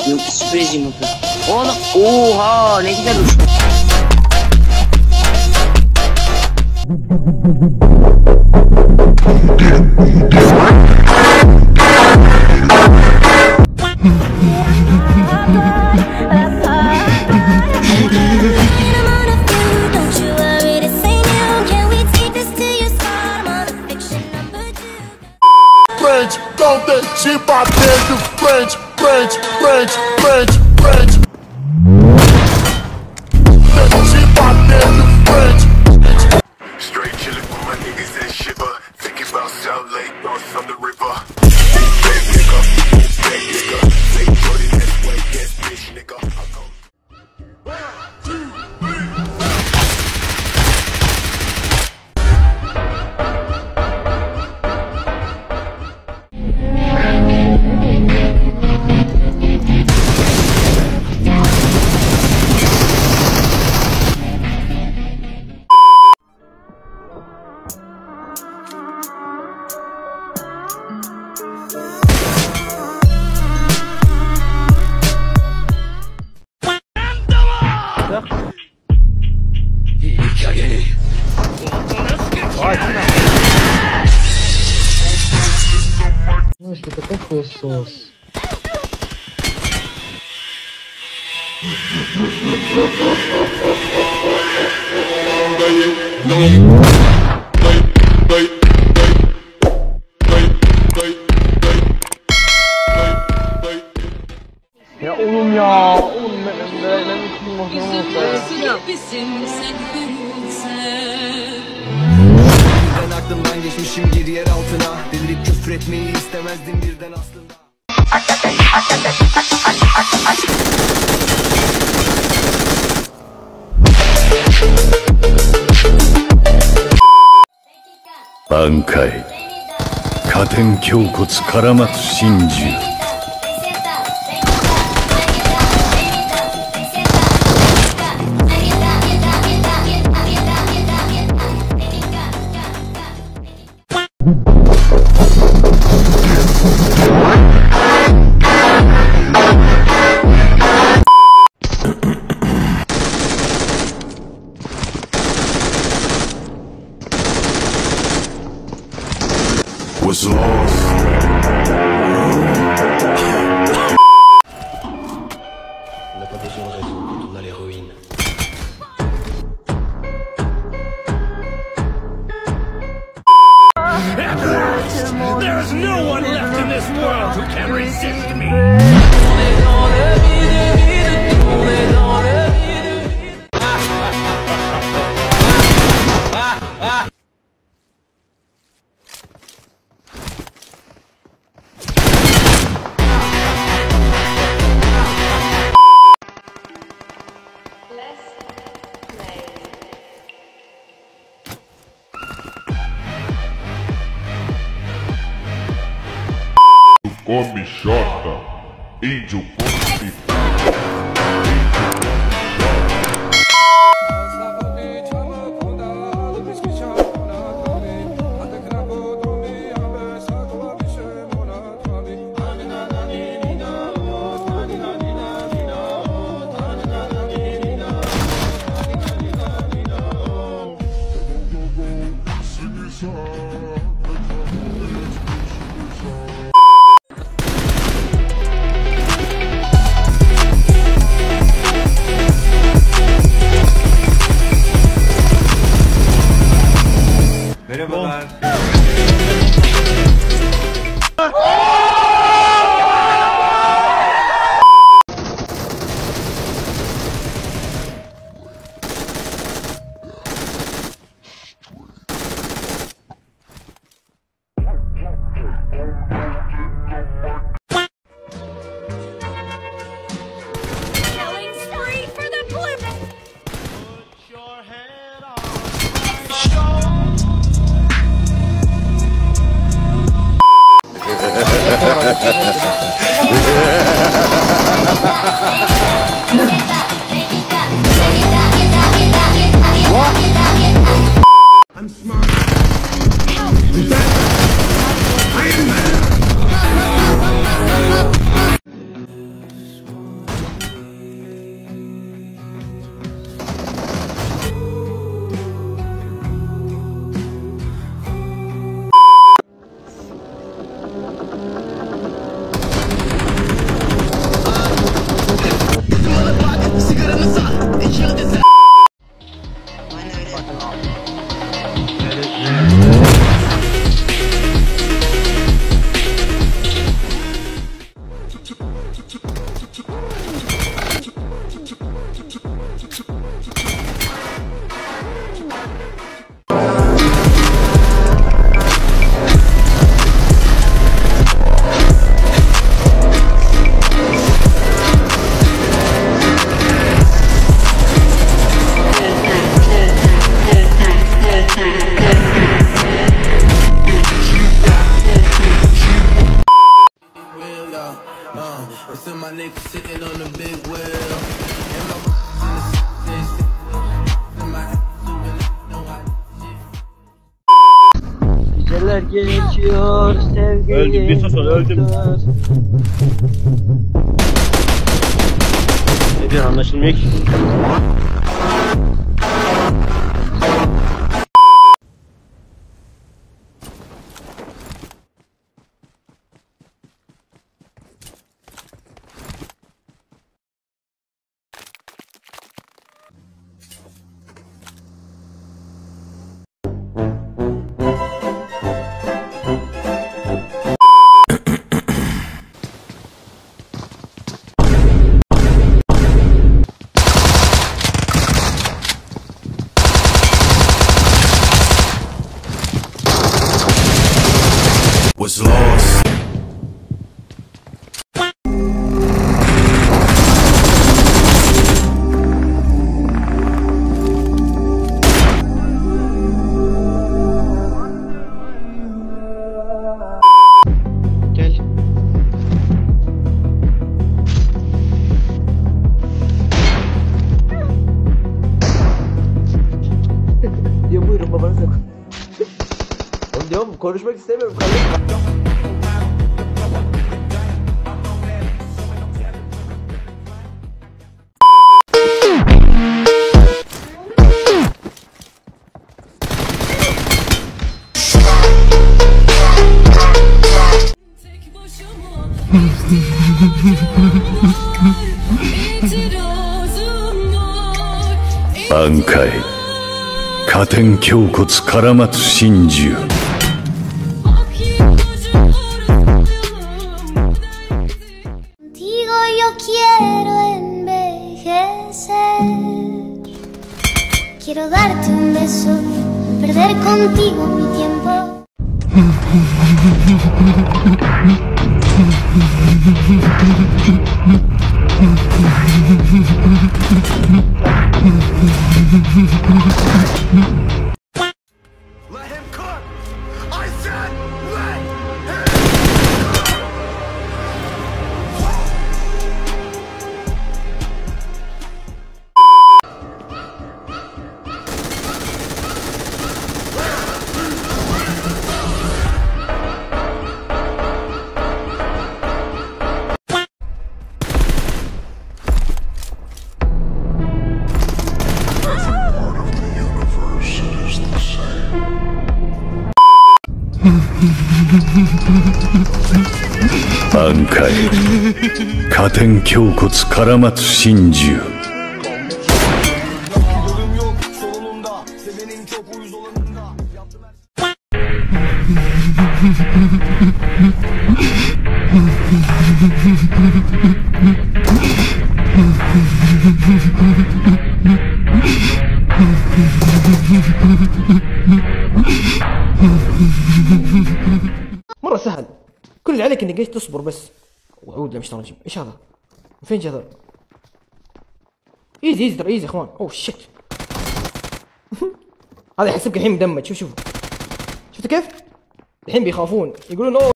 Süreci mi bu? Oğlum oha ne güzel uç. French, don't think she about there do French, French, French, French, French. She about there do French. Straight chillin' with my niggas that shiver. Thinking about South Lake, north on the river. Big nigga, big nigga. Say Jordan, that's way, yes, bitch, nigga. I go. Ну, что такой хуесос. Ya oğlum ya. Oğlum ben Ben aklımdan geçmişim bir yer altına. Delirip küfür etmeyi istemezdim birden aslında. Bankai Katen Kyokotsu Karamatsu Shinju Was lost. On n'a pas besoin de raison quand on a l'héroïne. There's no one left in this world who can resist me. Come Jota, índio come Merhabalar. I'm smart. Is that Iron Man? and my niggas sitting on the big wheel. Geceler geçiyor sevgilim. Öldüm, bir sus, öldüm. Ne diyor anlaşılmıyor ki. Was lost. Gel. Diyor buyurun babanız yok. Oğlum diyorum konuşmak istemiyorum kardeşim. 挽回加点胸骨絡まつ真珠 Contigo yo quiero envejecer. Quiero darte un beso, perder contigo mi tiempo. Let him cook! I said let him 挽回加点胸骨絡まつ真珠 Yolum yok solunumda, sevenin çok uyuz olanında. Yaptım her مرة سهل. كل اللي عليك انك ايش تصبر بس. وعود لمشتاق رجيم. ايش هذا؟ فين جذر؟ ايزي ايزي ترى ايزي يا اخوان. اوه شيت. هذا يحسبك الحين مدمج. شوف شوف. شفتوا كيف؟ الحين بيخافون يقولون اوه